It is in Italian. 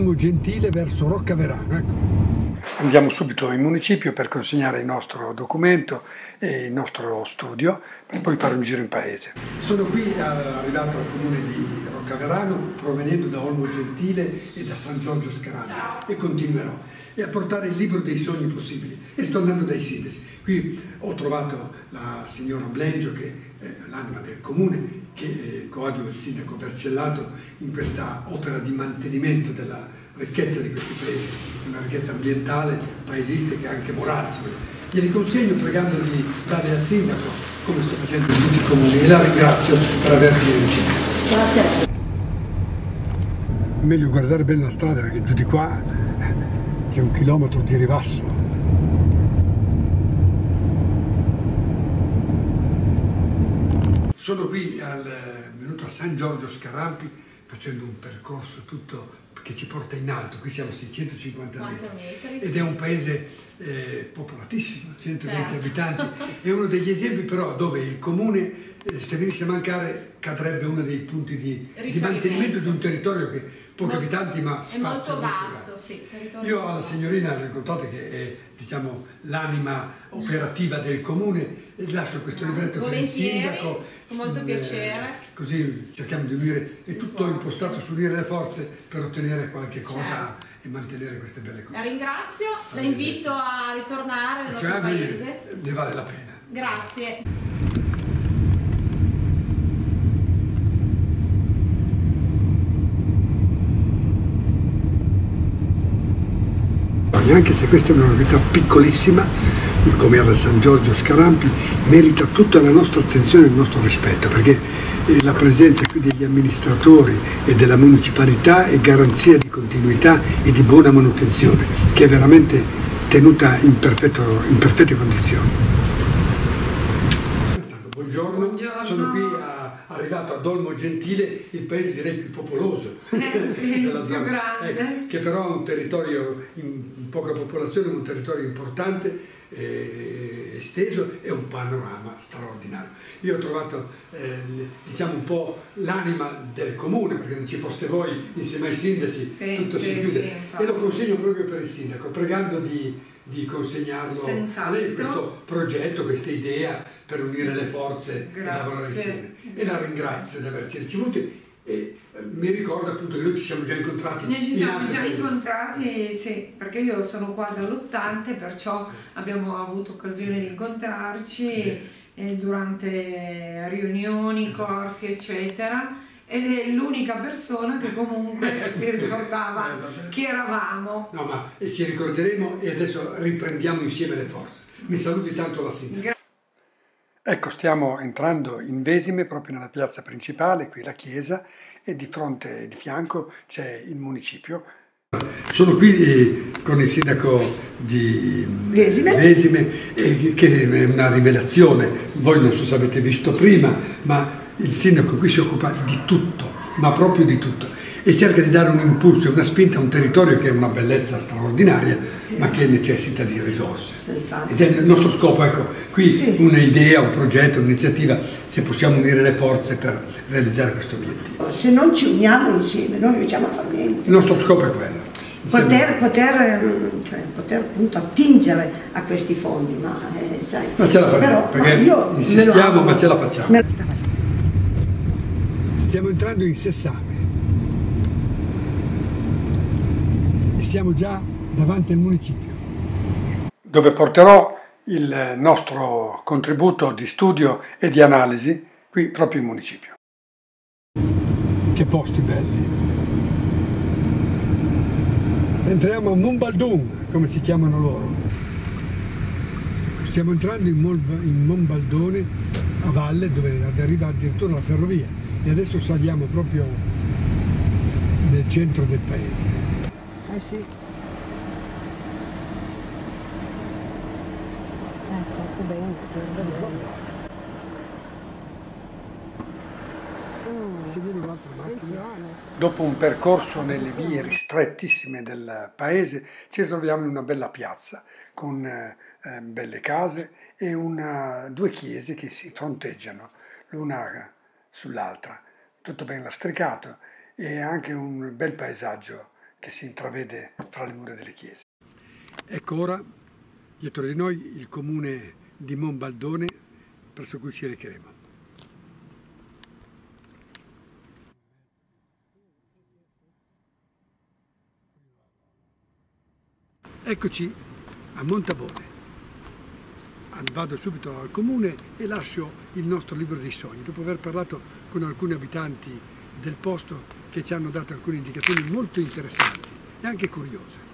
Olmo Gentile verso Roccaverano. Ecco. Andiamo subito in municipio per consegnare il nostro documento e il nostro studio, per poi fare un giro in paese. Sono qui arrivato al comune di Roccaverano, provenendo da Olmo Gentile e da San Giorgio Scarampi, e continuerò a portare il libro dei sogni possibili, e sto andando dai sindaci. Qui ho trovato la signora Blengio, che è l'anima del comune, che coadiuva il sindaco Vercellato in questa opera di mantenimento della ricchezza di questi paesi, una ricchezza ambientale, paesistica e anche morale. Glieli consegno pregando di dare al sindaco, come sto facendo in tutti i comuni, e la ringrazio per averci ricevuto. Grazie. Meglio guardare bene la strada, perché giù di qua c'è 1 chilometro di ribasso. Sono qui venuto a San Giorgio Scarampi, facendo un percorso tutto che ci porta in alto. Qui siamo a 650 metri ed è un paese popolatissimo, 120 abitanti. È uno degli esempi però dove il comune, se venisse a mancare, cadrebbe uno dei punti di mantenimento di un territorio che pochi abitanti ma spazio è molto vasto. Sì, io alla signorina ho incontrato, che è, diciamo, l'anima operativa del comune, e lascio questo libretto per il sindaco. Con molto piacere. Così cerchiamo di unire, è tutto impostato su unire le forze per ottenere qualche cosa e mantenere queste belle cose. La ringrazio, la invito a ritornare nel nostro paese. Ne vale la pena. Grazie. Anche se questa è una novità piccolissima, come era San Giorgio Scarampi, merita tutta la nostra attenzione e il nostro rispetto, perché la presenza qui degli amministratori e della municipalità è garanzia di continuità e di buona manutenzione, che è veramente tenuta in perfette condizioni. Buongiorno. Sono qui arrivato ad Olmo Gentile, il paese direi più popoloso della zona, che però ha un territorio in poca popolazione, un territorio importante, esteso, e un panorama straordinario. Io ho trovato diciamo un po' l'anima del comune, perché non ci foste voi insieme ai sindaci, tutto si chiude, e lo consegno proprio per il sindaco, pregando di consegnarlo a lei, questo progetto, questa idea per unire le forze e lavorare insieme. E la ringrazio di averci ricevuti, e mi ricordo appunto che noi ci siamo già incontrati. Noi ci siamo già incontrati, sì, perché io sono qua dall'Ottante, perciò abbiamo avuto occasione di incontrarci durante riunioni, corsi, eccetera. Ed è l'unica persona che comunque si ricordava chi eravamo. No, ma ci ricorderemo, e adesso riprendiamo insieme le forze. Mi saluti tanto la sindaca. Ecco, stiamo entrando in Vesime, proprio nella piazza principale, qui la chiesa, e di fronte e di fianco c'è il municipio. Sono qui con il sindaco di Vesime, che è una rivelazione. Voi non so se avete visto prima, ma il sindaco qui si occupa di tutto, ma proprio di tutto, e cerca di dare un impulso e una spinta a un territorio che è una bellezza straordinaria, ma che necessita di risorse. Ed è il nostro scopo, ecco, qui un'idea, un progetto, un'iniziativa, se possiamo unire le forze per realizzare questo obiettivo. Se non ci uniamo insieme non riusciamo a fare niente. Il nostro scopo è quello. Poter appunto attingere a questi fondi, ma sai. Ma ce la faremo, perché insistiamo, ma ce la facciamo. Stiamo entrando in Sessame e siamo già davanti al municipio, dove porterò il nostro contributo di studio e di analisi qui proprio in municipio. Che posti belli! Entriamo a Monbaldon, come si chiamano loro. Ecco, stiamo entrando in Monbaldone, a valle, dove arriva addirittura la ferrovia. E adesso saliamo proprio nel centro del paese. Sì. Troppo bene. Dopo un percorso nelle vie ristrettissime del paese, ci ritroviamo in una bella piazza con belle case e due chiese che si fronteggiano l'una sull'altra, tutto ben lastricato, e anche un bel paesaggio che si intravede fra le mura delle chiese. Ecco ora, dietro di noi, il comune di Monbaldone, presso cui ci recheremo. Eccoci a Montabone. Vado subito al comune e lascio il nostro libro dei sogni, dopo aver parlato con alcuni abitanti del posto che ci hanno dato alcune indicazioni molto interessanti e anche curiose.